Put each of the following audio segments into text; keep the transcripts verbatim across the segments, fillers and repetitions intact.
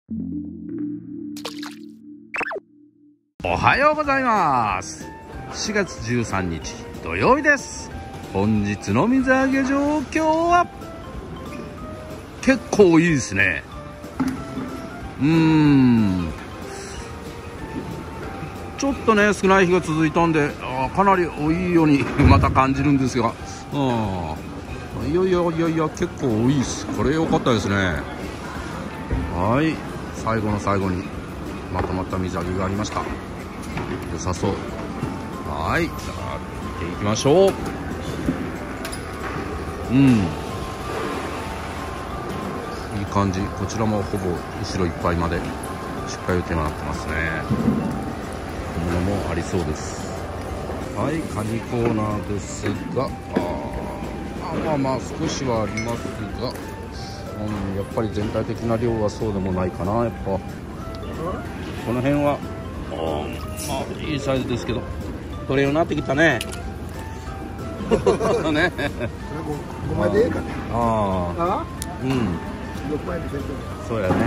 おはようございます。しがつじゅうさんにち土曜日です。本日の水揚げ状況は結構いいですね。うーんちょっとね少ない日が続いたんで、あかなり多いようにまた感じるんですが、うん、いやいやいやいや結構多いです。これ良かったですね。はい、最後の最後にまとまった水揚げがありました。良さそう。はい、じゃあ見ていきましょう。うんいい感じ。こちらもほぼ後ろいっぱいまで出荷予定になってますね。ものもありそうです。はい、カニコーナーですが、ああまあまあ少しはありますが、うん、やっぱり全体的な量はそうでもないかな。やっぱこの辺はああいいサイズですけど取れるようになってきたね。ねごまいでええかね。 ああうんろくまいでせんとそうやね。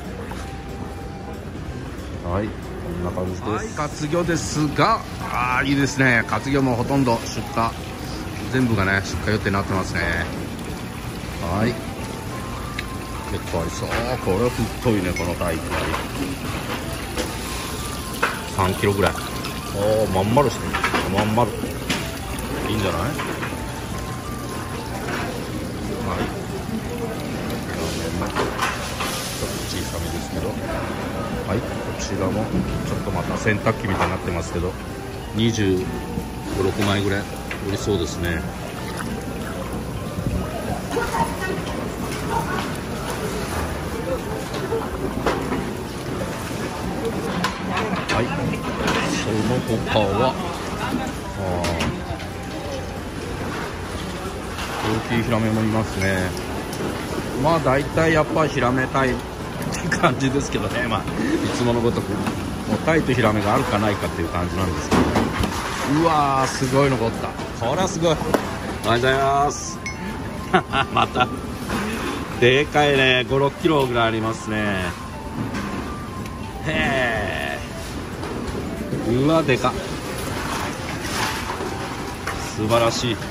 はいこんな感じです。はい、活魚ですが、ああいいですね。活魚もほとんど出荷全部がね出荷予定になってますね。はい結構ありそう。これは太いねこのタイプ。さんキロぐらい。おおまん丸してる。まん丸いいんじゃない。はいちょっと小さめですけど、はいこちらもちょっとまた洗濯機みたいになってますけどにじゅうご、ろくまいぐらい売りそうですね。はいその他は大きいヒラメもいますね。まあだいたいやっぱヒラメタイって感じですけどね。まあいつものごとくもうタイとヒラメがあるかないかっていう感じなんですけど、うわーすごいのがおった。これはすごい。おはようございます。またでかいね。ご、ろっキロぐらいありますね。へえうわでか素晴らしい。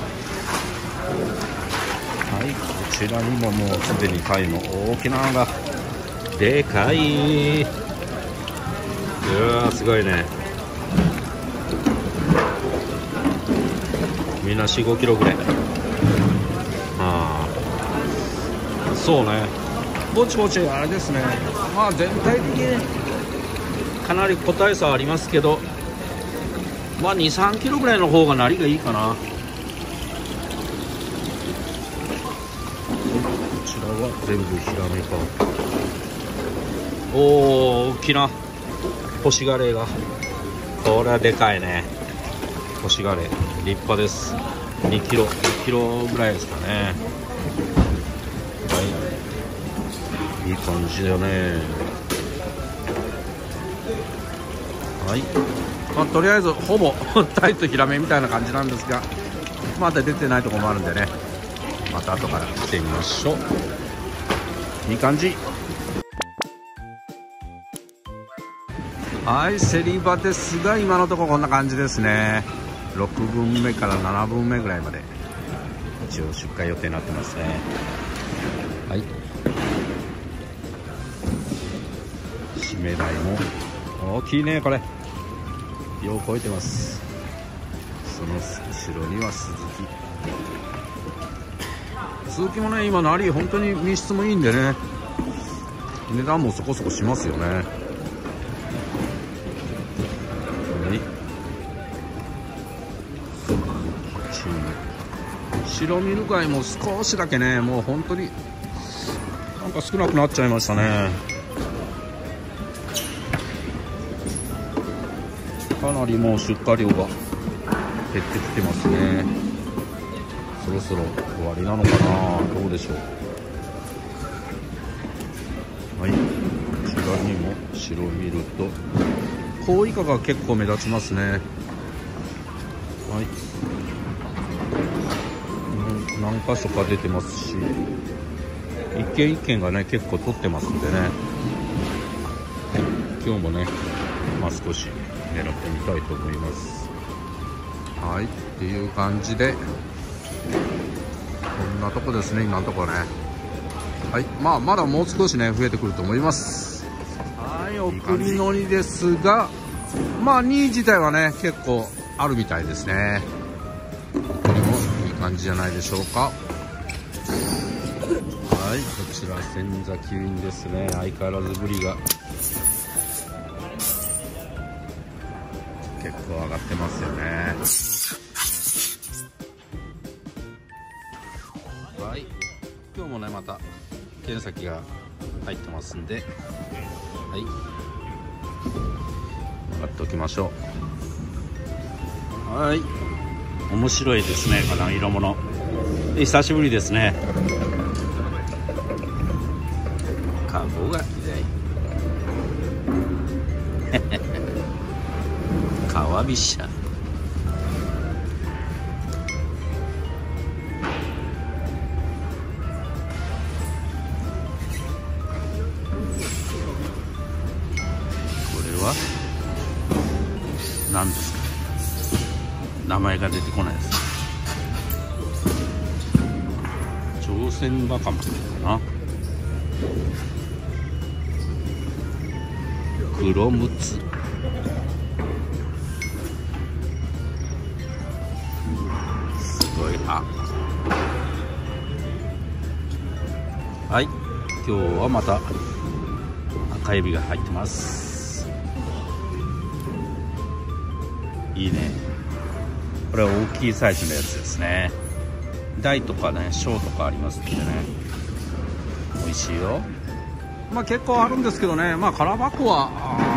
はいこちらにももうすでにタイの大きなのがでかい。うわすごいね。みんなよん、ごキロぐらい。ああそうねぼちぼちあれですね。まあ全体的にかなり個体差はありますけど、まあに、さんキロぐらいの方がなりがいいかな。こちらは全部ヒラメか。おお大きなホシガレイが。これはでかいね。ホシガレイ立派です。にキロにキロぐらいですかね。はいいい感じだね。はいまあ、とりあえずほぼタイとヒラメみたいな感じなんですが、まだ出てないところもあるんでね、また後から来てみましょう。いい感じ。はい競り場ですが今のところこんな感じですね。ろくぶんめからななぶんめぐらいまで一応出荷予定になってますね。はい締め台も大きいね。これよう超えてます。その後ろにはスズキ。スズキもね今なり本当に身質もいいんでね値段もそこそこしますよね。はい白ミル貝も少しだけねもう本当になんか少なくなっちゃいましたね。かなりもう出荷量が減ってきてますね。そろそろ終わりなのかな。どうでしょう。はいこちらにも白ミルとコウイカが結構目立ちますね。はい何箇所か出てますし一軒一軒がね結構取ってますんでね。 今日もね、まあ、少し狙ってみたいと思います。はいっていう感じで、こんなとこですね今のところね。はい、まあまだもう少しね増えてくると思います。はい、送りのりですが、まあにい自体はね結構あるみたいですね。これもいい感じじゃないでしょうか。はい、こちら千崎ウィンですね。相変わらずブリが結構上がってますよね。はい、今日もねまた剣先が入ってますんで、はい、上がっておきましょう。はい、面白いですねこの色物。久しぶりですね。カゴが嫌い川飛車。何ですか、名前が出てこないです。朝鮮バカマかな。黒ムツ、すごい歯。はい、今日はまた赤エビが入ってます。いいね、これは大きいサイズのやつですね。大とかね小とかありますんでね、美味しいよ。まあ結構あるんですけどね、まあ空箱は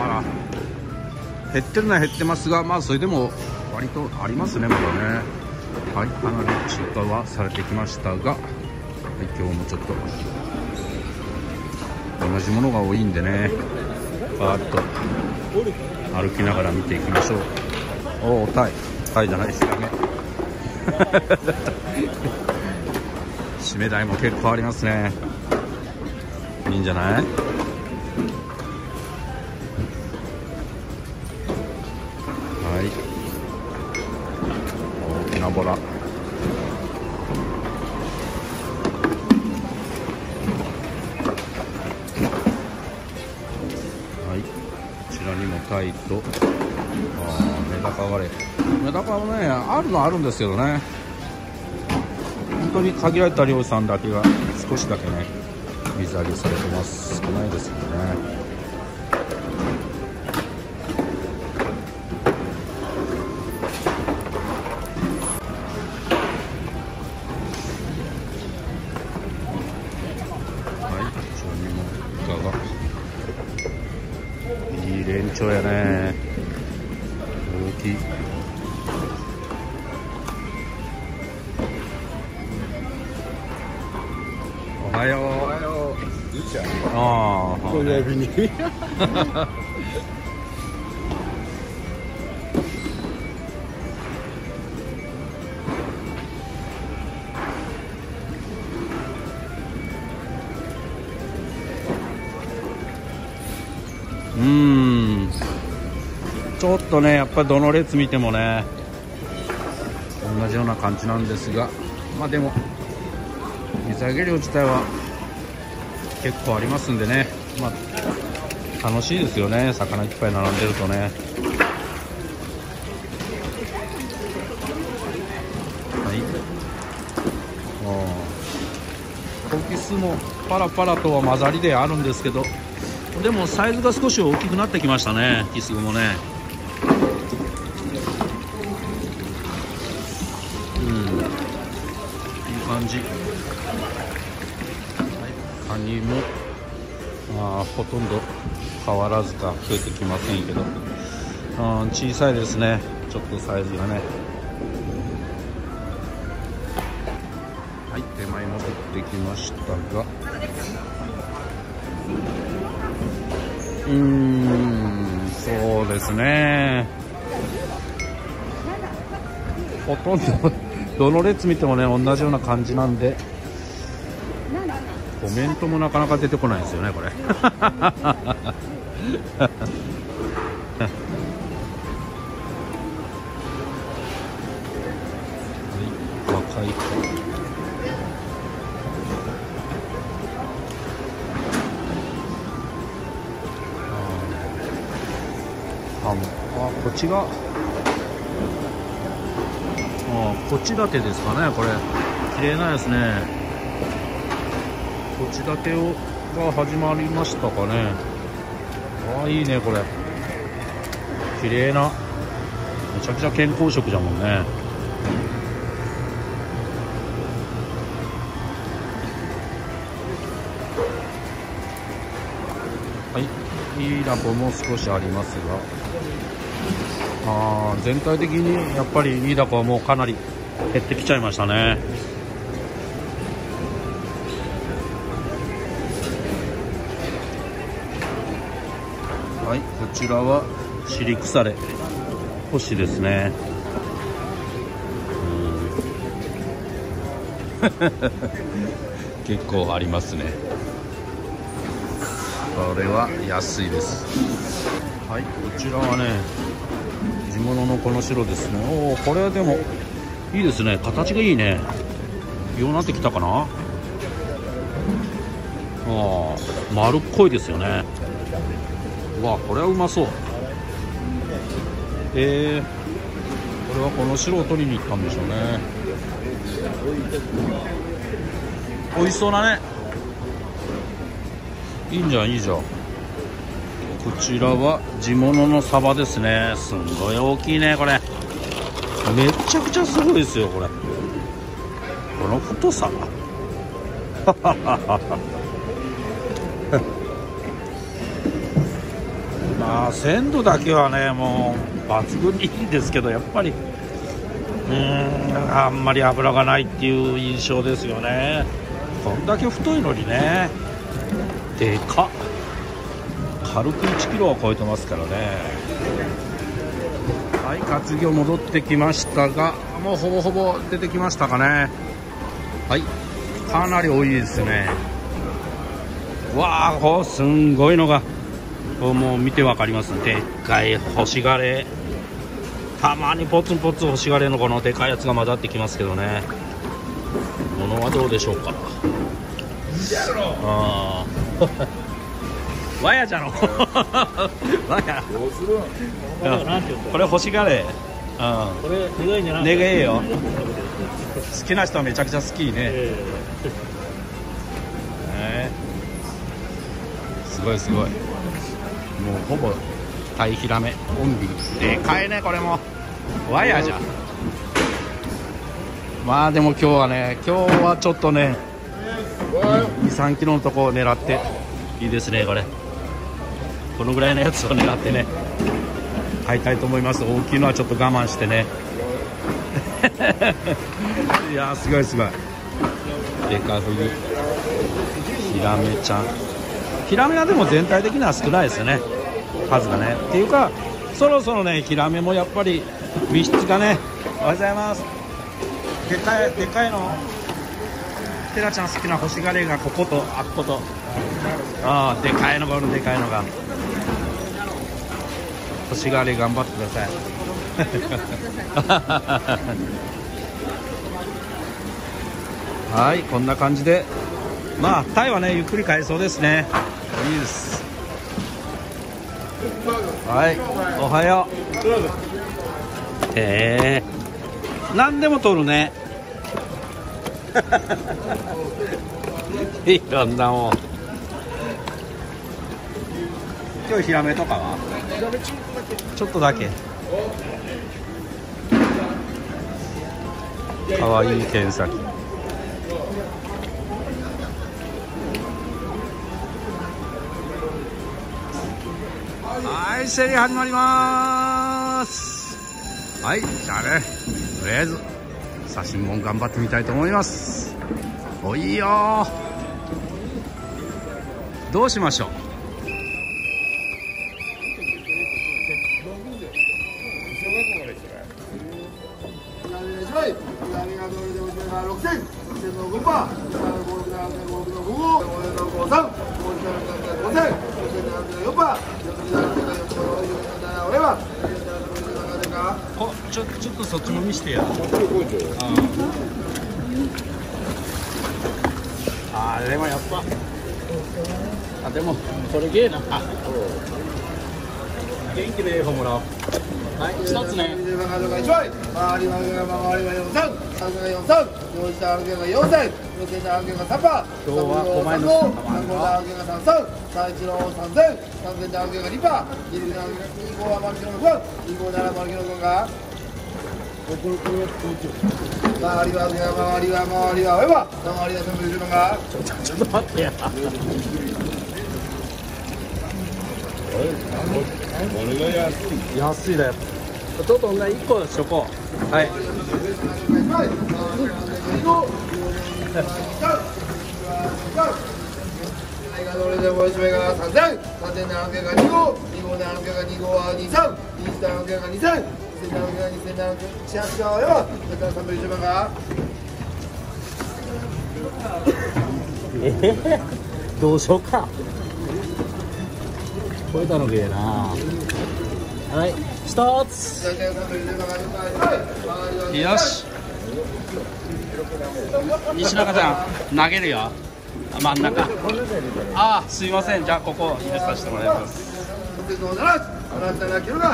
減ってるのは減ってますが、まあそれでも割とありますねまだね。はい、かなり中華はされてきましたが、はい、今日もちょっと同じものが多いんでね、バーッと歩きながら見ていきましょう。おお、タイタイじゃないですかね締め台も結構ありますね。いいんじゃない。はい、大きなボラ。はい、こちらにもタイと、あメダカ割れ、メダカはねあるのはあるんですけどね、本当に限られた漁師さんだけが少しだけね水揚げされてます。少ないですけどね。はい、こちらにもイカがいい連長やね、大きい。おはよう。おはよう。ああ、この指に。うーん。ちょっとね、やっぱりどの列見てもね、同じような感じなんですが、まあでも。水揚げ量自体は結構ありますんでね、まあ、楽しいですよね、魚いっぱい並んでるとね。はい、小キスもパラパラとは混ざりであるんですけど、でもサイズが少し大きくなってきましたね、キスグもね。うん、いい感じ。カニもあほとんど変わらずか増えてきませんけど、うん、小さいですね、ちょっとサイズがね。はい、手前戻ってきましたが、うーん、そうですね、ほとんどどの列見てもね同じような感じなんで、コメントもなかなか出てこないですよねこれちが、あこっち立てですかね。これ綺麗なですね。こっち立てをが始まりましたかね。ああいいね、これ綺麗な、めちゃくちゃ健康食じゃもんね。はい、いいラボも少しありますが、あー全体的にやっぱりいいダコはもうかなり減ってきちゃいましたね。はい、こちらは尻腐れ星ですね。うん結構ありますね。これは安いです。はい、こちらはね地物のこの白ですね。おお、これはでもいいですね。形がいいね。ようなってきたかな。ああ、丸っこいですよね。わあ、これはうまそう。えー、これはこの白を取りに行ったんでしょうね。美味しそうだね。いいんじゃんいいじゃん。こちらは地物のサバですね。すんごい大きいね。これめちゃくちゃすごいですよ。これこの太さまあ鮮度だけはねもう抜群にいいんですけど、やっぱりうーんあんまり脂がないっていう印象ですよね。こんだけ太いのにね。でかっ、軽くいちキロは超えてますからね。はい、活魚戻ってきましたが、もうほぼほぼ出てきましたかね。はい、かなり多いですね。わあ、こうすんごいのがもう見てわかります。でっかい干しガレ、たまにポツンポツン干しガレのこのでかいやつが混ざってきますけどね。ものはどうでしょうか。ああわやじゃろわやこれ干しガレ、これ願いんじゃない？願えよ。好きな人はめちゃくちゃ好きね。えー、ねすごいすごい。もうほぼタイヒラメオンリー。でかいねこれも。わやじゃ。まあでも今日はね、今日はちょっとねに、さんキロのとこを狙っていいですね。これこのぐらいのやつを狙ってね買いたいと思います。大きいのはちょっと我慢してねいやーすごいすごい。デカフグ、ヒラメちゃん。ヒラメはでも全体的には少ないですよね、数がね。っていうかそろそろねヒラメもやっぱり身質がね。おはようございます。でかいでかいのテラちゃん好きな干しガレがこことあっこと、ああでかいのがおる。でかいのが干しガレ頑張ってくださいはい、こんな感じでまあタイはねゆっくり買えそうですね。いいです。はい、おはよう。へえ、何でも取るねいろんなもん。今日ヒラメとかはちょっとだけ。かわいい剣先。はい、競り始まります。はい、じゃあねとりあえず写真も頑張ってみたいと思います。おいよー、どうしましょう。お、ちょ、ちょっとそっちも見してや。あーでもやっぱあでもこれゲーなあ元気でええ方もらおう。 はい、一つね。 回り負けが回りはよんさん、さんがよんさん、用意した案件がよんせん、予定の案件がさんパー、 今日はごまいのさん号の案件がさんさん、さんいちのさんぜん、さんぜんの案件がにパー、にの案件がに号はマルキのろく、に号ななマルキのろくが、回りは回りは回りは回りは全部じゅうばんが、 ちょちょっと待ってや。安いだよ。ちょっとね、一個しとこう。はい。 それでもう一名がさんぜん、さんぜんの案件がに号、に号の案件がに号はにさん、にした案件がにせん、にせんの案件がにせんの案件、しはちがよ、それからさんぶんじゅうばんが。 えー、どうしようか。超えたのげえな。はい、一つ。 よし。西中さん投げるよ。真ん中。ああ、すいません。じゃあここ入れさせてもらいます。 回り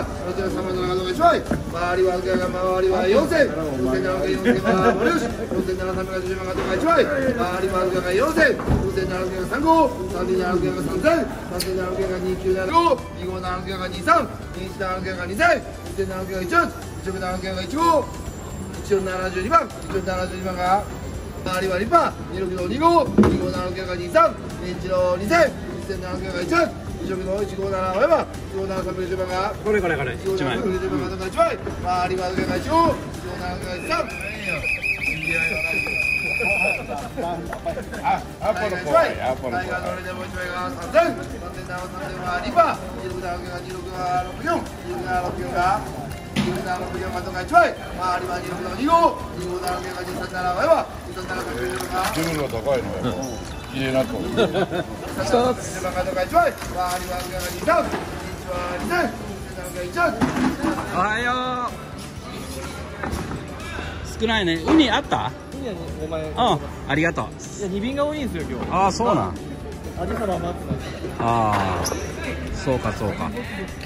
は回りはよんせん、よんせんななよんせんは森吉、よんせんななさんびゃくじゅうまんがいちまい、回りはよんせん、よんせんなながさん号、さんぜんなながさんぜん、さんぜんなながにきゅうなな号、に号なながにさん、にいちなながにせん、にせんなながいちよん、いちよんなながいちご、いちよんななじゅうにばん、いちよんななじゅうにばんが回りはリパー、にろくのに号、に号なながにさん、にいちのにせん、にせんなながいちよん、いちろくのいちごななはやば、いちごななさんびゃくじゅうばんがこれこれこれ。一枚。 いちまい、回りはがいちご、いちごなながいちさん。あ、アポロコ。アポロコ。タイガーのレデモイチマイがさんぜん、さんぜんななさんぜんはリパー、にろくなながにろくはろくよん、にろくななろくよんがにろくななろくよんがとかいちまい、回りはにろくのに号、にごなながにさんななはやば、にさんななさんびゃくじゅうばんが自分が高いのよ。入れなと。 一つ。番がとかいちまい、回りはがにさん、にいちはにせん、にせんなながいちよん。 おはよう。少ないね。ウニあった？ ウニはごまい。 うん、ありがとう。 いや、二便が多いんですよ、今日。 ああ、そうなん。 アジサバ待ってます。 ああ、そうかそうか。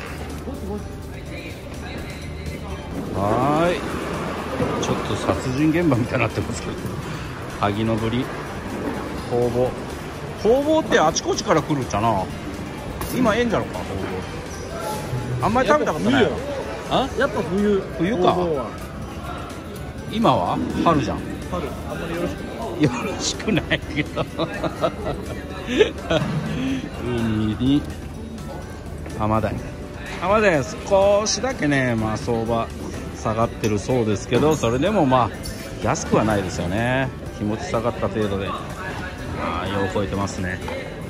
はーい。ちょっと殺人現場みたいになってますけど。萩のぶり。工房。工房ってあちこちから来るっちゃな。今ええんじゃろか、工房。あんまり食べたことない。あ、 やっぱ冬。 冬か。今は春じゃん。 春。あんまりよろしくない。 よろしくないけど。ウニに。アマダイ。アマダイ少しだけね、まあ相場下がってるそうですけど、それでもまあ安くはないですよね。気持ち下がった程度で。ああ、よう超えてますね。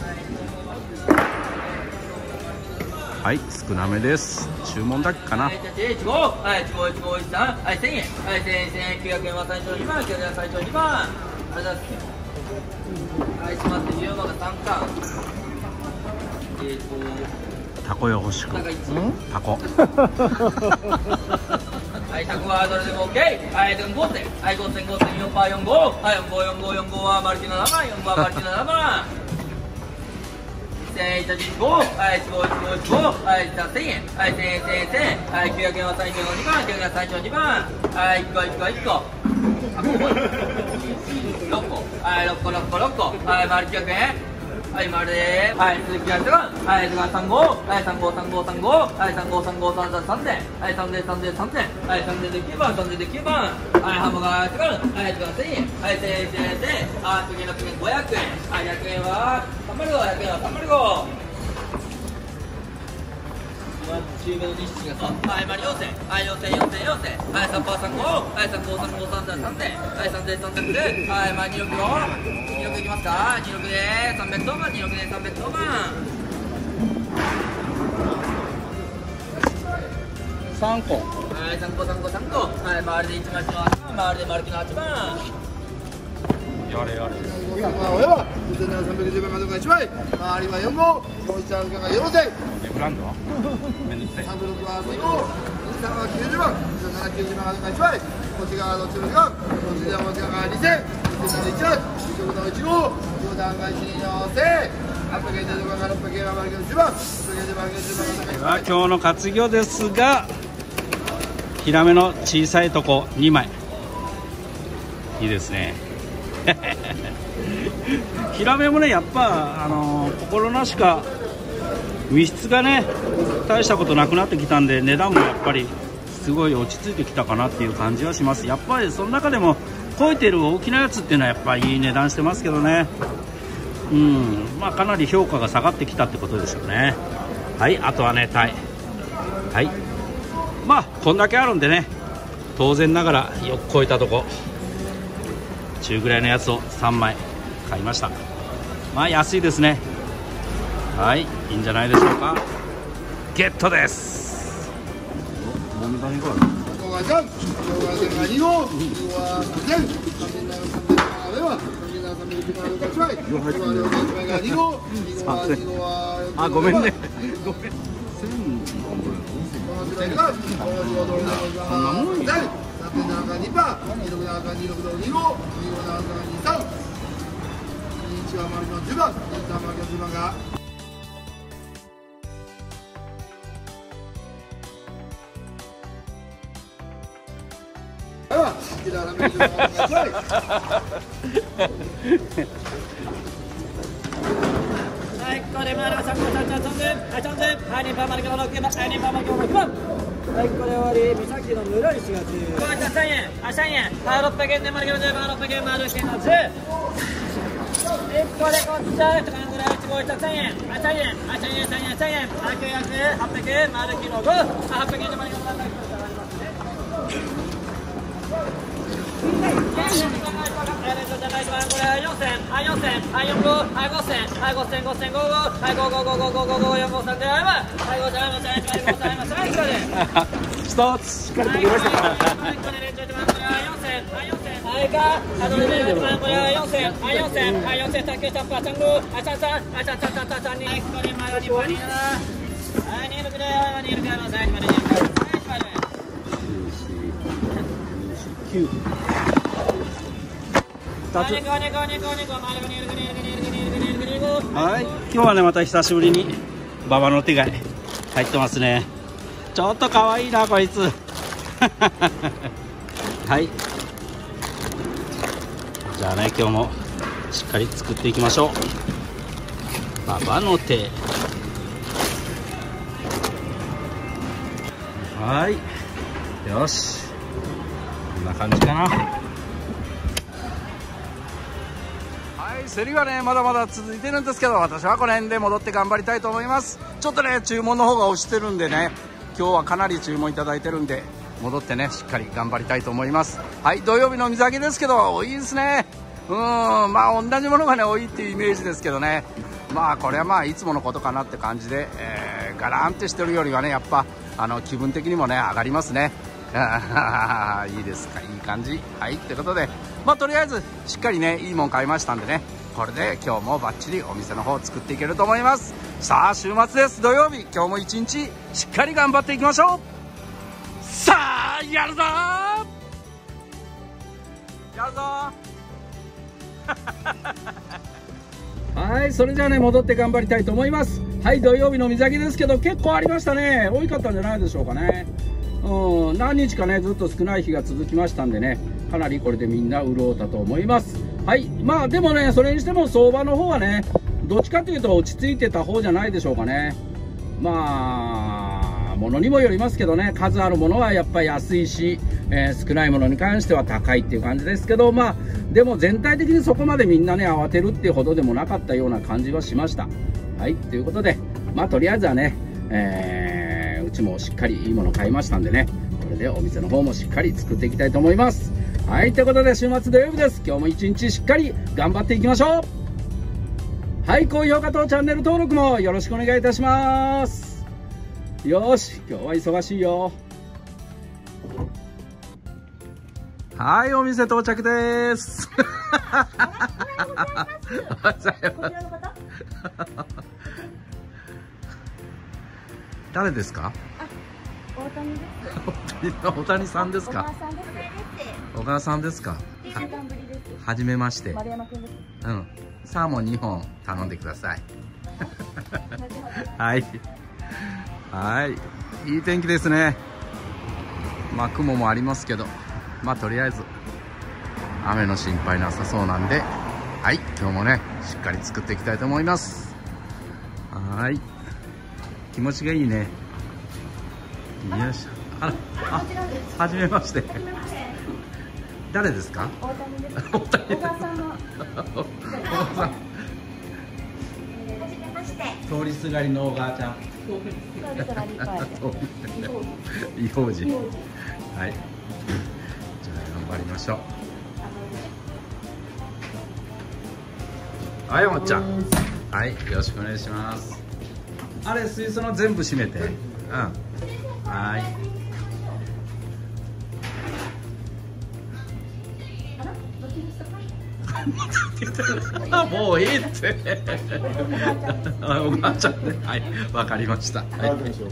はい、少なめです。注文だけかな。 はい、いちご、はい、いちご、いちご、いちさん、はい、せんえん、はい、せんえん、せんえん、きゅうひゃくえんは最初のにばん、きゅうひゃくえんは最初のにばん。ありがとうございます。はい、しまって、じゅうばんがさんかん。えっと。 タコよ欲しく。タコ。 はい、タコはどれでもオッケー。はい、でもごせん、はい、ごせん、ごせん、よんパーよんご、はい、よんご、よんご、よんごはマルチななばん、よんごはマルチななばん。せんえんいちご、はい、いちご、いちご、いちご、はい、じゃあせんえん、はい、せんえん、せんえん、せんえん、はい、きゅうひゃくえんは最初のにばん、きゅうひゃくえんは最初のにばん、はい、いっこ、いっこ、いっこ、あ、ごこ、ろっこ、はい、ろっこ、ろっこ、ろっこ、はい、丸きゅうひゃくえん、はい、丸でー、はい、鈴木やったら、はい、さんご、はい、さんご、さんご、さんご、はい、さんご、さんご、さんぜん、さんぜん、はい、さんぜん、さんぜん、さんぜん、はい、さんぜんできゅうばん、さんぜんできゅうばん、はい、ハムが違う、はい、違う、せんえん、はい、せんえん、せんえんで、はい、次の次ごひゃくえん、はい、ひゃくえんはさんまるご、ひゃくえんはさんまるご。中目の日誌がそう、はい、まあよんせん、はい、よんせん、よんせん、よんせん、はい、さんパーさんご、はい、さんご、さんご、さんぜん、さんぜん、はい、さんぜん、さんぜんで、はい、まあにろくの、にろくいきますか、にろくでさんびゃくとうばん、にろくでさんびゃくとうばん。 さんこ。 はい、さんこ、さんこ、さんこ、はい、周りでいちまちのはちばん、周りで丸木のはちばん。 やれやれ。 親はにせんななさんびゃくじゅうばんがどこかいちまい、周りはよん号、もういちあんがよんせん、 ブランドはめんどくさい。 さんぶろくはに号、にさんはきゅうじゅうばん、にさんななきゅうじゅうばんがどこかいちまい、こっち側どっちの時間、こっち側こっち側がにせん、にせんのいちだん、にせんのいち号、よん段がいちにのせん、はっぴゃくえんでどこかろっぴゃくえんは丸木のじゅうばん、はっぴゃくえんで丸木のじゅうばんがどこかいちまい。 今日の活魚ですが、 ヒラメの小さいとこにまい、いいですね。ヒラメもねやっぱあのー、心なしか身質がね大したことなくなってきたんで、値段もやっぱりすごい落ち着いてきたかなっていう感じはします。やっぱりその中でも超えてる大きなやつっていうのはやっぱりいい値段してますけどね。うん、まあかなり評価が下がってきたってことでしょうね。はい、あとはねタイ、はい、まあこんだけあるんでね、当然ながらよく超えたとこ中ぐらいのやつをさんまい買いました。まあ安いですね。はい、いいんじゃないでしょうか。ゲットです。 もみ種がある。 ここがじゃん、ここがじゃんがに号、に号はさんぜん、さんぜんななさんぜんななでは、さんぜんななさんぜんいちまいがいちまい、ここがよんせんまいがに号、に号はに号はあ、ごめんね。 ごめん。千この白いが、この白どれでございます。さんぜんなながにパー、にろくなながにろくどに号、にごなながにさん、にいちは丸のじゅうばん、にさん丸のじゅうばんが。 はい、これまでさんこさんちゃんさんぜん、はい、さんぜん、はい、にパーマルキのろくばん、はい、にパーマルキのろくばん。はい、これ終わり、三崎の村石がじゅう。これじゃさんえん、はい、さんえん、はい、ろっぴゃくえんでマルキのじゅうばん、ろっぴゃくえんマルキのじゅう。いっこでこっちゃう、とかぐらい、いちごいちさんえん、はい、さんえん、はい、さんえん、さんえん、さんえん、はい、きゅうひゃくえん、はっぴゃくえん、マルキのご、はい、はっぴゃくえんでマルキのさんえん。これはよんせん、はい、よんせん、はい、よんご、はい、ごせん、はい、ごせん、ごせん、ごご、はい、ごごごごごごごよんごさんであれば、はい、ごせん、はい、ごせん、はい、ごせん、はい、ごせん、はい、これで。 一つしっかりときました。 はい、これでちょっと待って、はい、よんせん、はい、よんせん、はい、か、はい、これで、これはよんせん、はい、よんせん、はい、よんせん、さんきゅうさんパー、さんご、はい、さんさん、はい、さんさんさんさんさんに、はい、これまでにパーにな、はい、にろくで、はい、にろくで、はい、これで、はい、これで。 きゅう。はい、今日はねまた久しぶりに馬場の手貝入ってますね。ちょっと可愛いなこいつ。はい、じゃあね今日もしっかり作っていきましょう。馬場の手。はい、よし、こんな感じかな。競りはねまだまだ続いてるんですけど、私はこの辺で戻って頑張りたいと思います。ちょっとね注文の方が押してるんでね、今日はかなり注文いただいてるんで戻ってねしっかり頑張りたいと思います。はい、土曜日の水揚げですけど多いですね。うーん、まあ同じものがね多いっていうイメージですけどね、まあこれはまあいつものことかなって感じで、えー、ガランってしてるよりはねやっぱあの気分的にもね上がりますね。いいですか、いい感じ。はい、ということでまあとりあえずしっかりねいいもん買いましたんでね、これで今日もバッチリお店の方作っていけると思います。さあ週末です、土曜日、今日も一日しっかり頑張っていきましょう。さあやるぞーやるぞーはい、それじゃあね戻って頑張りたいと思います。はい、土曜日の水揚げですけど結構ありましたね。多かったんじゃないでしょうかね。うん、何日かねずっと少ない日が続きましたんでね、かなりこれでみんな潤ったと思います。はい、まあでもねそれにしても相場の方はねどっちかというと落ち着いてた方じゃないでしょうかね。まあものにもよりますけどね、数あるものはやっぱり安いし、えー、少ないものに関しては高いっていう感じですけど、まあでも全体的にそこまでみんなね慌てるっていうほどでもなかったような感じはしました。はい、ということでまあとりあえずはね、えー、うちもしっかりいいもの買いましたんでね、これでお店の方もしっかり作っていきたいと思います。はい、ということで週末土曜日です。今日も一日しっかり頑張っていきましょう。はい、高評価とチャンネル登録もよろしくお願いいたします。よし、今日は忙しいよ。はい、お店到着です。誰ですか？ 大谷です。 大谷さんですか？小川さんですか？はじめまして。 丸山君です。 うん。サーモンにほん頼んでください。はい。はい。いい天気ですね。 まあ雲もありますけど、まあとりあえず雨の心配なさそうなんで、はい、今日もねしっかり作っていきたいと思います。はい、気持ちがいいね。よいしょ。あら、あ、はじめまして。誰ですか？ 大谷です。 大谷小川さんの。 おばさん。 はじめまして。 通りすがりのおばあちゃん。 そうですが理解。 異邦人。はい。じゃあ頑張りましょう。はい、おもっちゃん。はい、よろしくお願いします。あれ、水槽の全部閉めて。うん。はい。もういいっておばあちゃんね。はい、わかりました。はい。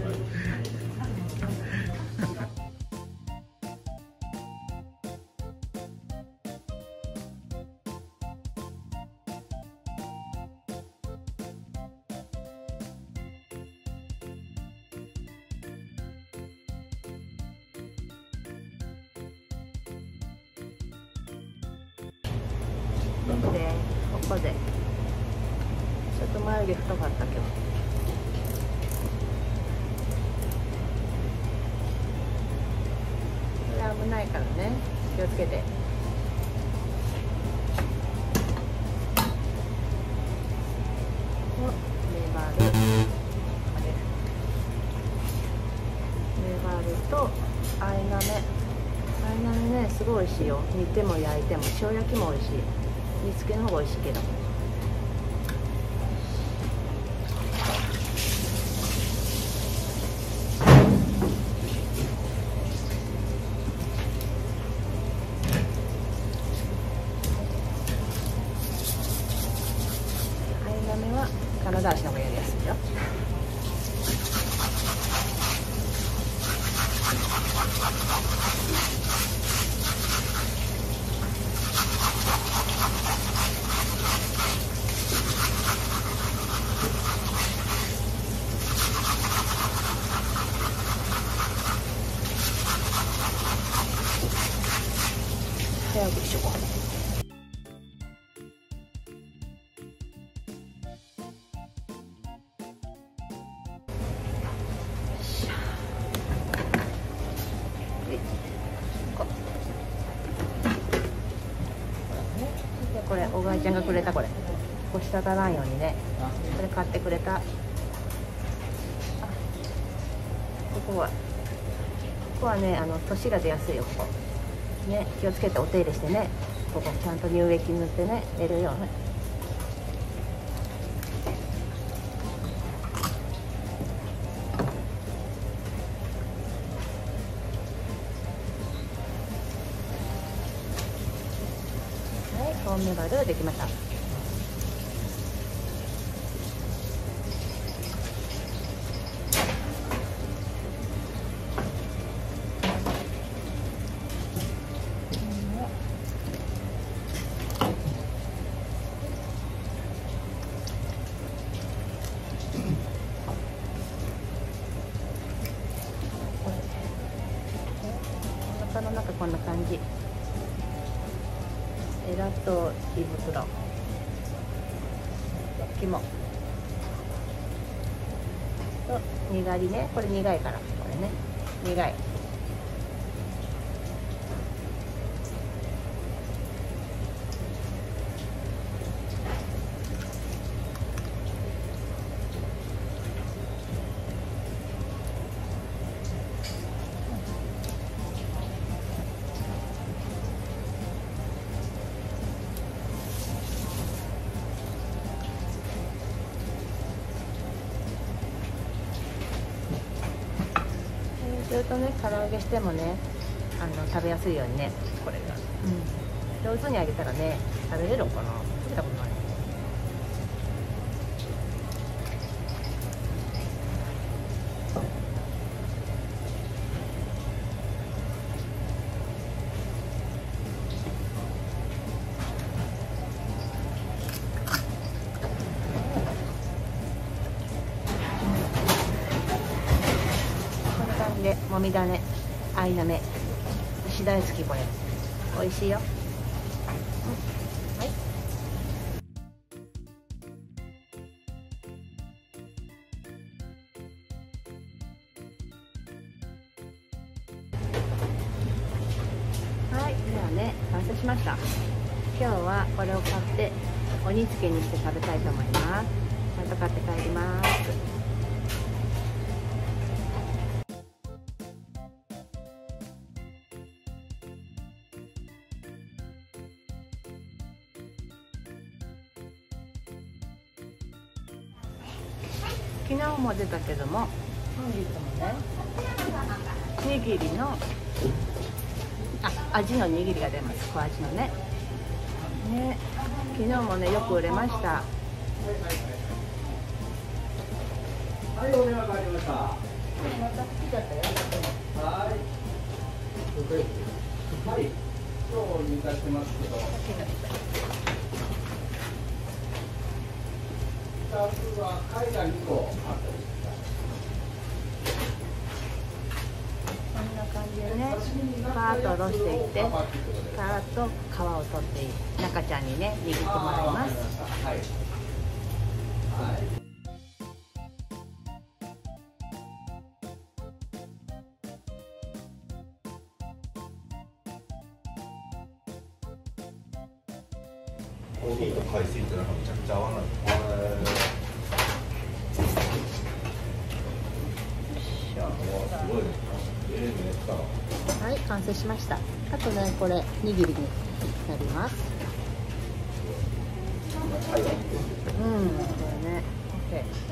で、ここでちょっと眉毛太かったけど、これ危ないからね、気をつけて。お、メバル、あれメバルとアイナメ。アイナメね、すごい美味しいよ。煮ても焼いても、塩焼きも美味しい。煮付けの方が美味しいけど。アイナメは体足の方がやりやすいよ。早くしよう。これおばあちゃんがくれた。これこう滴らんようにね、これ買ってくれた。ここはここはね、あの年が出やすいよ。ここね、気をつけてお手入れしてね、ここちゃんと乳液塗ってね、寝るように。はい、コーンメバルできました。お腹の中こんな感じ。エラと胃袋、肝とにがりね。これ苦いから、これね苦い。するとね、唐揚げしてもね、あの食べやすいようにね、これが、うん、上手に揚げたらね、食べれるのかな。食べたことない。こんな感じでもみ種アイナメ、私大好きこれ、美味しいよ。うん、はい。はい、ではね、完成しました。今日はこれを買ってお煮付けにして食べたいと思います。また買って帰ります。昨日も出たけども、本日もね、握りのあ、味の握りが出ます。小味のね。ね、昨日もねよく売れました。はい、お電話かかりました。また好きだったよ。はい。はい。今日入荷してますけど。ふたつは貝がにこあったりしてこんな感じでね、パーッとおろしていって、パーッと皮を取って中ちゃんにね握ってもらいます。はい。 コーヒーと海水ってなんかめちゃくちゃ合わない。すごいね。 はい、完成しました。あとね、これ握りになります。うん、これね、オッケー。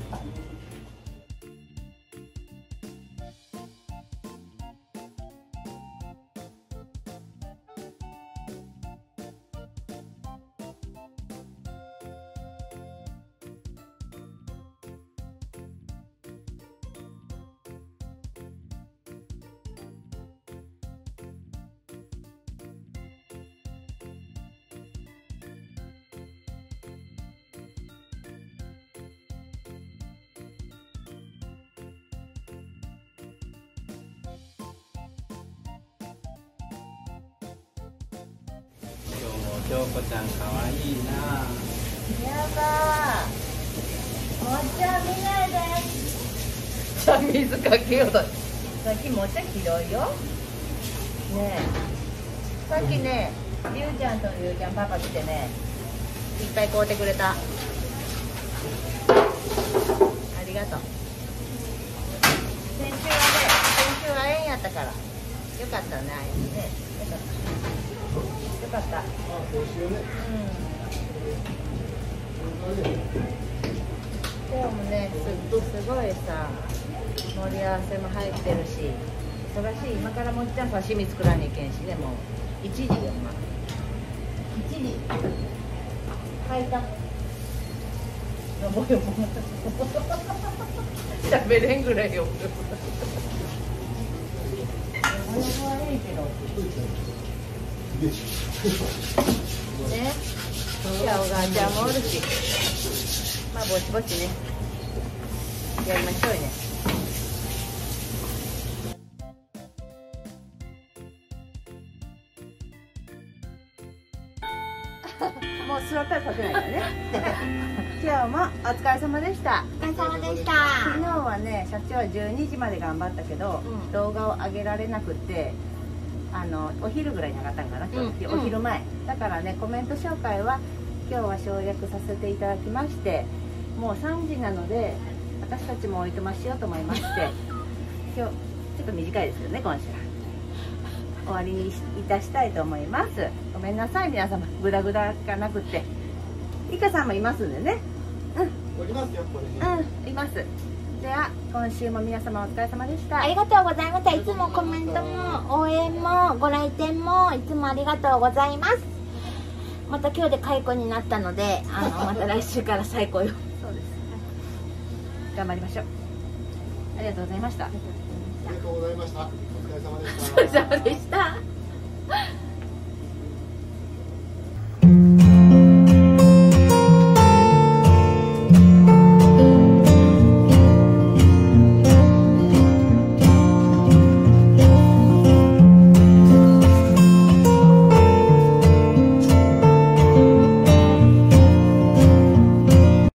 京子ちゃんかわいいな。 やだー、もっちゃ見ないで。じゃあ水かけようと。さっきもっちゃ広いよ。ねえ、さっきね、りゅうちゃんとりゅうちゃんパパ来てね、いっぱい買うてくれた。ありがとう。先週はね、先週は縁やったから。よかったね、あいつね。よかった。よかった。うん。今日もね、す、すごいさ、盛り合わせも入ってるし、忙しい。今からもっちゃん刺身作らにいけんしね、もういちじよ、今。いちじ。はいた。よぼよぼ。喋れんぐらいよ。よぼよぼはいいけど。ね、じゃあお母ちゃんもおるし、まあぼちぼちね、やりましょうね。もう座ったら立てないからね。今日もお疲れ様でした。 お疲れ様でした。 昨日はね、社長はじゅうにじまで頑張ったけど、うん、動画を上げられなくて。あのお昼ぐらいに上がったんかな、今日、うん、お昼前だからね、コメント紹介は今日は省略させていただきまして、もうさんじなので私たちもおいとましようと思いまして今日ちょっと短いですけどね、今週終わりにいたしたいと思います。ごめんなさい皆様、グダグダがなくって。いかさんもいますんでね。うん、いますよ、これね。うん、います。では今週も皆様お疲れ様でした。 ありがとうございました。いつもコメントも応援もご来店もいつもありがとうございます。また今日で解雇になったので、あのまた来週から再雇用。 そうです。頑張りましょう。ありがとうございました。ありがとうございました。お疲れ様でした。 お疲れ様でした。